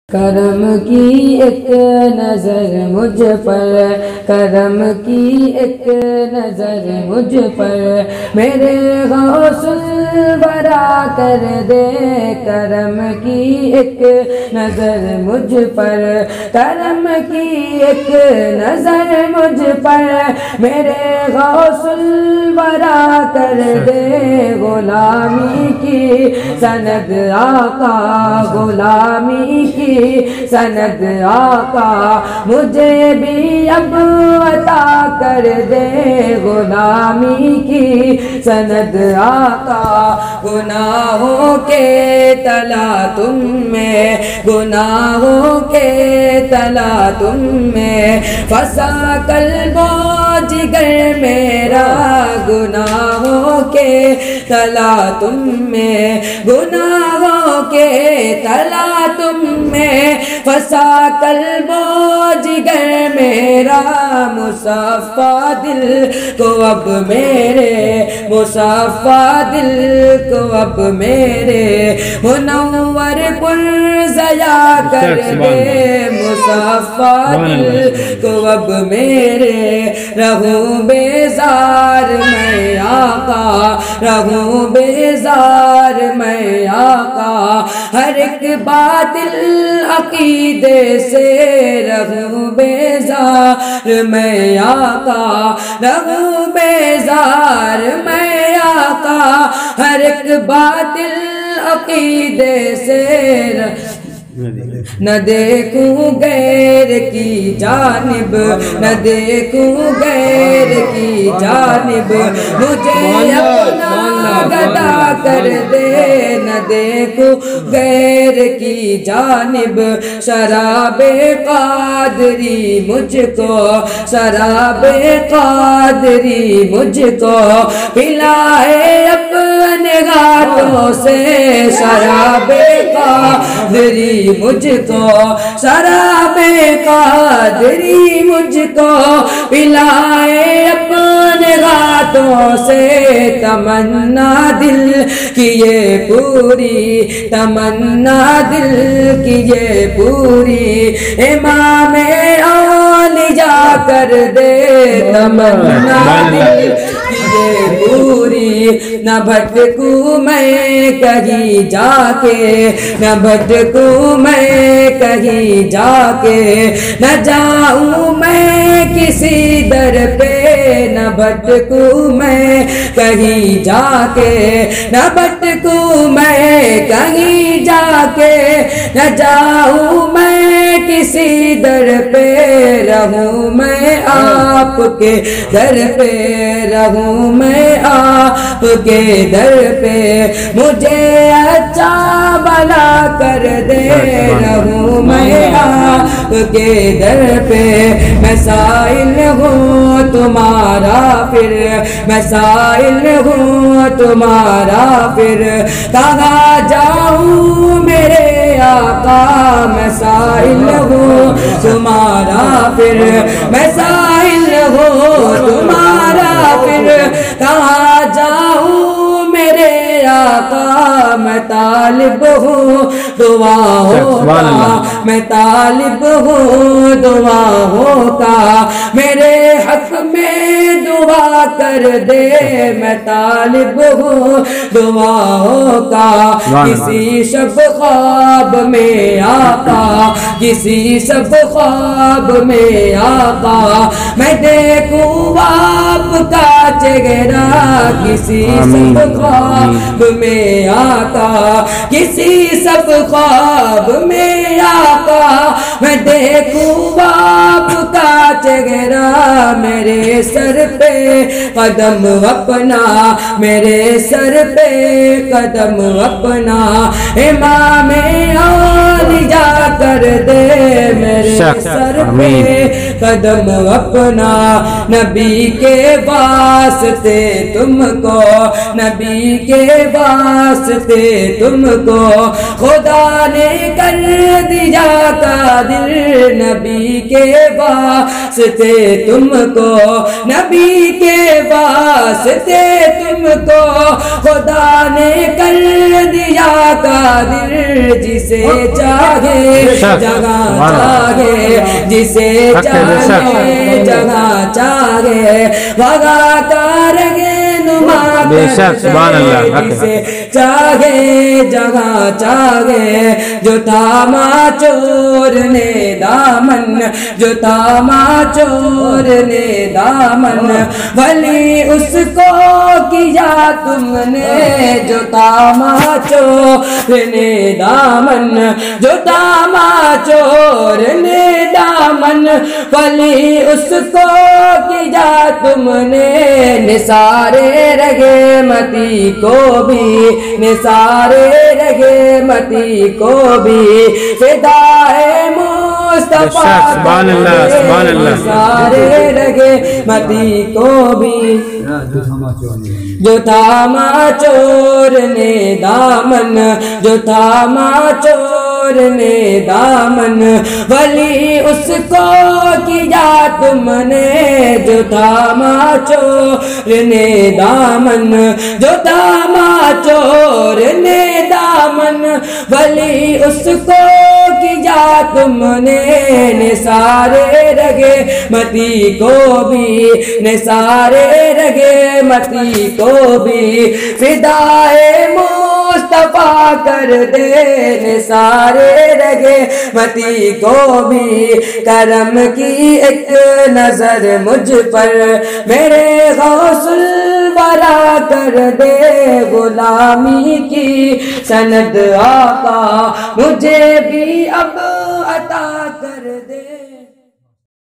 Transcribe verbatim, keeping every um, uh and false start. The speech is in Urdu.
کرم کی ایک نظر مجھ پر، کرم کی ایک نظر مجھ پر، میرے غوث الورا کر دے۔ کرم کی ایک نظر مجھ پر، کرم کی ایک نظر مجھ پر، میرے غوث الورا کر دے۔ غلامی کی سند آقا، غلامی کی سند آقا، مجھے بھی اب عطا کر دے۔ غلامی کی سند آقا، گناہوں کے تلا تم میں، گناہوں کے تلا تم میں، پھنسا قلب و جگر میرا۔ گناہوں کے تلا تم میں، گناہوں کے تلا تم میں، پھنسا قلب و جگر میرا۔ مصفا دل کو اب میرے، مصفا دل کو اب میرے، منور پر ضیا کر دے۔ مصفا دل کو اب میرے، رہوں بیزار میں آقا، رہوں بیزار میں آقا، ہر ایک باطل عقیدے سے رہوں بیزار میں آقا، رہوں بیزار میں آقا، ہر ایک باطل عقیدے سے۔ نہ دیکھوں غیر کی جانب، نہ دیکھوں غیر کی جانب، مجھے اپنا گدا کر دے۔ نہ دیکھوں غیر کی جانب، شراب قادری مجھ کو، شراب قادری مجھ کو پلائے اپنے ہاتھوں سے۔ شراب قادری مجھ کو، شراب قادری مجھ کو پلائے اپنے ہاتھوں سے۔ تمنا دل کی یہ پوری، تمنا دل کی یہ پوری، امام اولیاء کر دے۔ تمنا دل کی یہ پوری، نہ بھٹکوں میں کہیں جا کے، نہ بھٹکوں میں کہیں جا کے، نہ جاؤں میں کسی در پہ، نہ بھٹکوں میں کہیں جا کے، نہ بھٹکوں میں کہیں جا کے، نہ جاؤں میں کسی در پہ، رہوں میں آپ کے در پہ، رہوں میں آپ کے در پہ، مجھے اچھا بھلا کر دے۔ رہوں میں آپ کے در پہ، میں سائل ہوں تمہارا پھر، میں سائل ہوں تمہارا پھر، کہاں جاؤں میرے آقا۔ میں سائل ہوں تمہارا پھر، میں سائل ہوں تمہارا پھر، کہاں جاؤں میرے آقا۔ میں طالب ہوں دعاؤں کا، میں طالب ہوں دعاؤں کا، میرے حق میں دعا کر دے۔ میں طالب ہوں دعاؤں کا، کسی شب خواب میں آقا، کسی شب خواب میں آقا، میں دیکھوں آپ کا چہرہ۔ کسی شب خواب میں آقا، کسی شب خواب میں آقا، میں دیکھوں آپ کا چہرہ۔ میرے سر پہ قدم اپنا، میرے سر پہ قدم اپنا، امام اولیاء کر دے۔ میرے سر پہ قدم اپنا نبی کے واسطے تم کو، نبی کے واسطے تم کو خدا نے کر دیا قادر، نبی کے واسطے تم کو، نبی کے واسطے تم کو خدا نے کر دیا قادر، جسے چاہے جگہ چاہے، جسے چاہے جگہ چاہے وغا کا رہنما کرے، جسے چاہے جگہ چاہے، جو تھاما چور نے دامن، جو تھاما چور نے دامن، ولی اس کو کیا تم نے، جو تھاما چور نے دامن، جو تھاما چور نے دامن، ولی اس کو کیا تم نے، نثارے رہے متی کو بھی، نثارے رہے متی کو بھی فدائے مصطفیٰ سبحان اللہ سبحان اللہ، نثارے رہے متی کو بھی، جو تھاما چور نے دامن، جو تھاما چور نے دامن، ولی اس کو کیا تم نے، جو تھاما چور نے دامن، جو تھاما چور نے دامن، ولی اس کو کیا تم نے، نثارے رہے متی کو بھی، نثارے رہے متی کو بھی فدائے مصطفیٰ کر دے، نثارے رہے متی کو بھی، کرم کی ایک نظر مجھ پر میرے غوث الورا کر دے، غلامی کی سند آقا مجھے بھی اب عطا